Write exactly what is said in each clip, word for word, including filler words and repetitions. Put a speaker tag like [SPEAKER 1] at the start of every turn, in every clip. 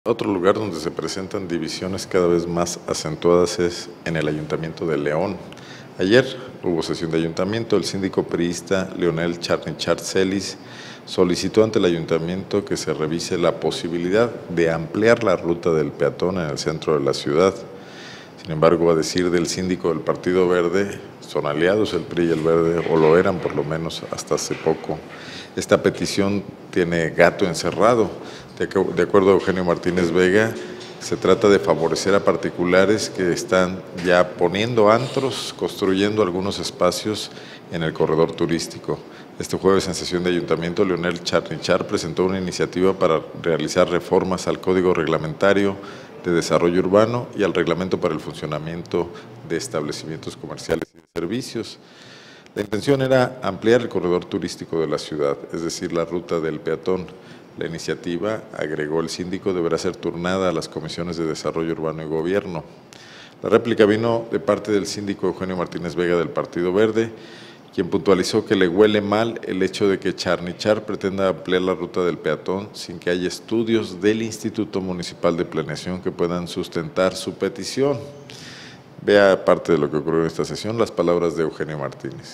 [SPEAKER 1] Otro lugar donde se presentan divisiones cada vez más acentuadas es en el Ayuntamiento de León. Ayer hubo sesión de ayuntamiento. El síndico priista Leonel Charnichar Celis solicitó ante el ayuntamiento que se revise la posibilidad de ampliar la ruta del peatón en el centro de la ciudad. Sin embargo, a decir del síndico del Partido Verde, son aliados el P R I y el Verde, o lo eran por lo menos hasta hace poco. Esta petición tiene gato encerrado. De acuerdo a Eugenio Martínez Vega, se trata de favorecer a particulares que están ya poniendo antros, construyendo algunos espacios en el corredor turístico. Este jueves, en sesión de ayuntamiento, Leonel Charnichar presentó una iniciativa para realizar reformas al Código Reglamentario de Desarrollo Urbano y al Reglamento para el Funcionamiento de Establecimientos Comerciales y de Servicios. La intención era ampliar el corredor turístico de la ciudad, es decir, la ruta del peatón. La iniciativa, agregó el síndico, deberá ser turnada a las comisiones de Desarrollo Urbano y Gobierno. La réplica vino de parte del síndico Eugenio Martínez Vega del Partido Verde, quien puntualizó que le huele mal el hecho de que Charnichar pretenda ampliar la ruta del peatón sin que haya estudios del Instituto Municipal de Planeación que puedan sustentar su petición. Vea parte de lo que ocurrió en esta sesión, las palabras de Eugenio Martínez.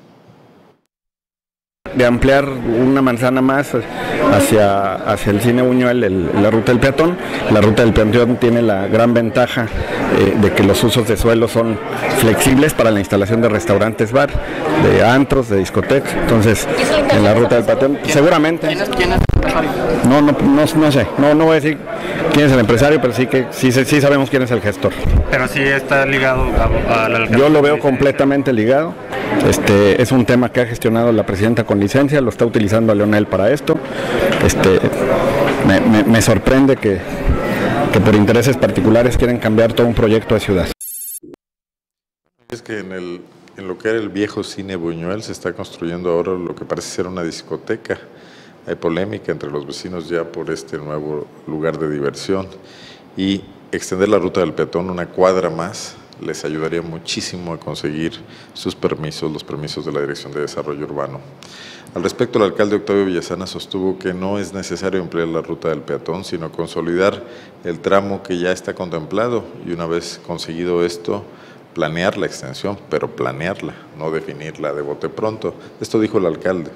[SPEAKER 2] De ampliar una manzana más hacia, hacia el Cine Buñuel, el, la ruta del peatón. La ruta del peatón tiene la gran ventaja eh, de que los usos de suelo son flexibles para la instalación de restaurantes, bar, de antros, de discotecas. Entonces, en la ruta del peatón, seguramente. ¿Quién es, quién es el empresario? No, no, no, no sé, no, no voy a decir quién es el empresario, pero sí que sí, sí sabemos quién es el gestor.
[SPEAKER 3] Pero sí está ligado a, a la
[SPEAKER 2] Yo lo veo completamente ligado. Este es un tema que ha gestionado la presidenta con licencia, lo está utilizando a Leonel para esto. Este, me, me, me sorprende que, que por intereses particulares quieren cambiar todo un proyecto de ciudad.
[SPEAKER 1] Es que en, el, en lo que era el viejo Cine Buñuel se está construyendo ahora lo que parece ser una discoteca. Hay polémica entre los vecinos ya por este nuevo lugar de diversión, y extender la ruta del peatón una cuadra más les ayudaría muchísimo a conseguir sus permisos, los permisos de la Dirección de Desarrollo Urbano. Al respecto, el alcalde Octavio Villasana sostuvo que no es necesario ampliar la ruta del peatón, sino consolidar el tramo que ya está contemplado y, una vez conseguido esto, planear la extensión, pero planearla, no definirla de bote pronto. Esto dijo el alcalde.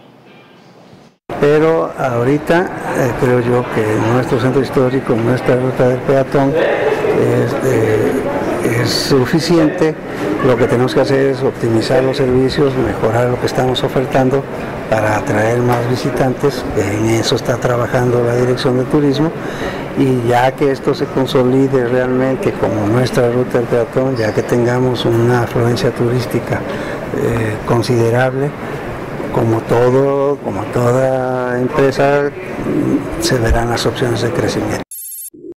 [SPEAKER 4] Pero ahorita eh, creo yo que nuestro centro histórico, nuestra ruta del peatón es, eh, es suficiente. Lo que tenemos que hacer es optimizar los servicios, mejorar lo que estamos ofertando para atraer más visitantes. En eso está trabajando la Dirección de Turismo, y ya que esto se consolide realmente como nuestra ruta del peatón, ya que tengamos una afluencia turística eh, considerable, como todo, como toda empresa, se verán las opciones de crecimiento.